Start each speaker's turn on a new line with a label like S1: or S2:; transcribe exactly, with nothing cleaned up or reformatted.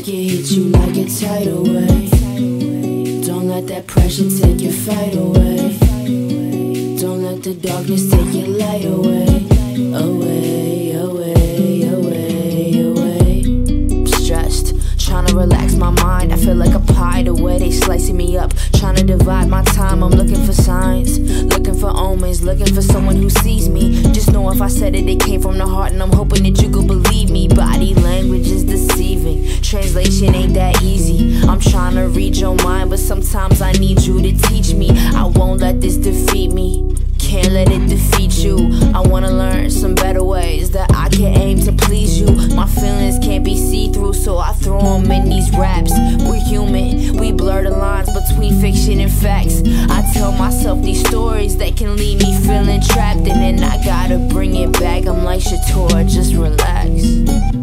S1: can hit you like a tidal wave. Don't let that pressure take your fight away. Don't let the darkness take your light away. Away, away, away, away. I'm stressed, trying to relax my mind. I feel like a pie the way they slicing me up, trying to divide my time. I'm looking for signs, looking for omens, looking for someone who sees me. Just know if I said it, it came from the heart, and I'm hoping that you could believe me. Body language is deceiving, translation ain't that easy. I'm trying to read your mind, but sometimes I need you to teach me. I won't let this defeat me, can't let it defeat you. I wanna learn some better ways that I can aim to please you. My feelings can't be see-through, so I throw them in these raps. We're human, we blur the lines between fiction and facts. I tell myself these stories that can leave me feeling trapped, and then I gotta bring it back. I'm like Shator, just relax.